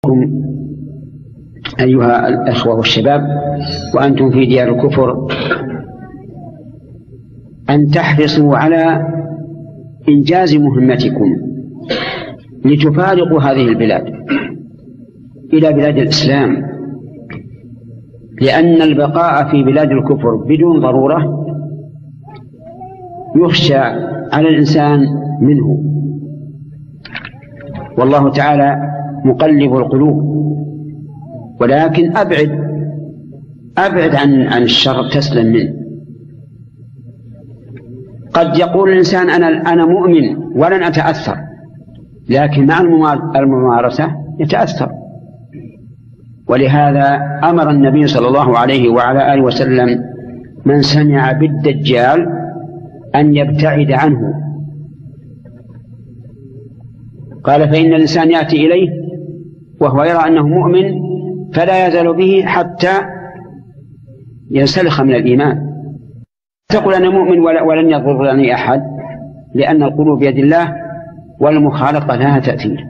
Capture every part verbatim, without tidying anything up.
أيها الأخوة والشباب وأنتم في ديار الكفر أن تحرصوا على إنجاز مهمتكم لتفارقوا هذه البلاد إلى بلاد الإسلام، لأن البقاء في بلاد الكفر بدون ضرورة يخشى على الإنسان منه، والله تعالى مقلب القلوب. ولكن أبعد أبعد عن عن الشر تسلم منه. قد يقول الإنسان أنا أنا مؤمن ولن أتأثر، لكن مع الممارسة يتأثر. ولهذا أمر النبي صلى الله عليه وعلى آله وسلم من سمع بالدجال أن يبتعد عنه. قال فإن الإنسان يأتي إليه وهو يرى أنه مؤمن فلا يزال به حتى ينسلخ من الإيمان. تقول أنا مؤمن ولن يضرني أحد، لأن القلوب بيد الله والمخالطة لها تأثير.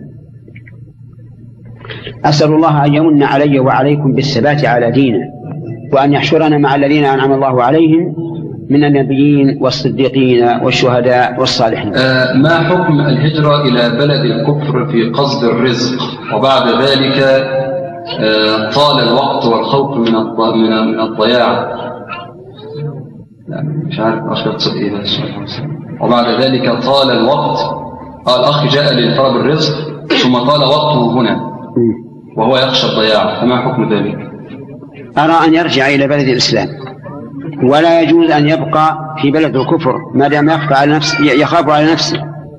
أسأل الله أن يمن علي وعليكم بالثبات على دينه، وأن يحشرنا مع الذين أنعم الله عليهم من النبيين والصديقين والشهداء والصالحين. آه ما حكم الهجرة إلى بلد الكفر في قصد الرزق وبعد ذلك آه طال الوقت والخوف من من الضياع؟ مش عارف أشرت إيه وبعد ذلك طال الوقت. آه الأخ جاء لطلب الرزق ثم طال وقته هنا وهو يخشى الضياع، فما حكم ذلك؟ أرى أن يرجع إلى بلد الإسلام، ولا يجوز أن يبقى في بلد الكفر ما دام يخاف على نفسه يخاف على نفسه.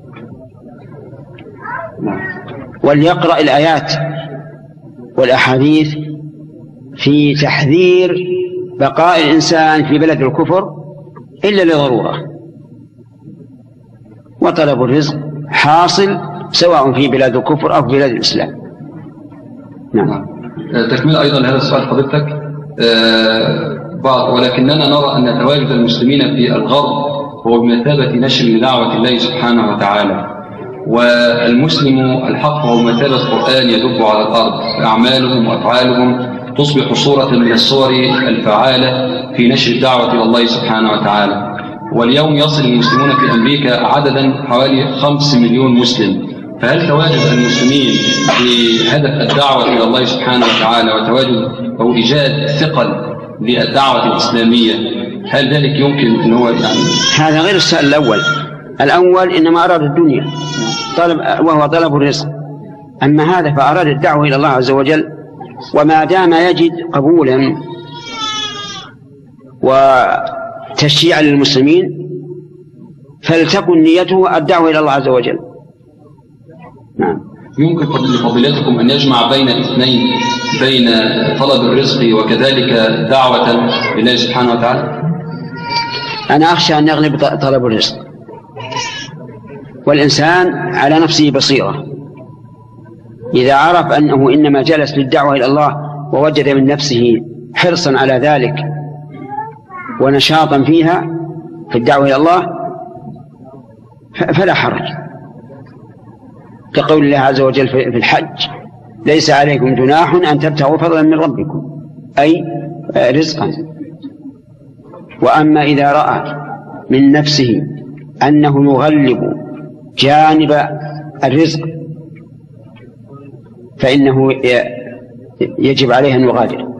وليقرأ الآيات والأحاديث في تحذير بقاء الإنسان في بلد الكفر إلا لضرورة، وطلب الرزق حاصل سواء في بلاد الكفر أو في بلاد الإسلام. نعم. تكمل أيضا لهذا السؤال فضيلتك، بعض ولكننا نرى أن تواجد المسلمين في الغرب هو بمثابة نشر لدعوة الله سبحانه وتعالى، والمسلم الحق هو بمثابة قرآن يدب على الأرض. أعمالهم وأفعالهم تصبح صورة من الصور الفعالة في نشر الدعوة إلى الله سبحانه وتعالى. واليوم يصل المسلمون في أمريكا عددا حوالي خمس مليون مسلم، فهل تواجد المسلمين في هدف الدعوة إلى الله سبحانه وتعالى وتواجد أو إيجاد ثقل للدعوة الإسلامية، هل ذلك يمكن أن هو يعني؟ هذا غير السؤال الأول. الأول إنما أراد الدنيا طلب وهو طلب الرزق، أما هذا فأراد الدعوة إلى الله عز وجل، وما دام يجد قبولا وتشجيعا للمسلمين فلتكن نيته الدعوة إلى الله عز وجل. نعم. يمكن لفضيلتكم أن يجمع بين الاثنين، بين طلب الرزق وكذلك دعوة لله سبحانه وتعالى؟ أنا أخشى أن يغلب طلب الرزق، والإنسان على نفسه بصيرة. إذا عرف أنه إنما جلس للدعوة إلى الله ووجد من نفسه حرصا على ذلك ونشاطا فيها في الدعوة إلى الله فلا حرج، كقول الله عز وجل في الحج: ليس عليكم جناح أن تبتغوا فضلا من ربكم، أي رزقا. وأما إذا رأى من نفسه أنه يغلب جانب الرزق فإنه يجب عليه أن يغادر.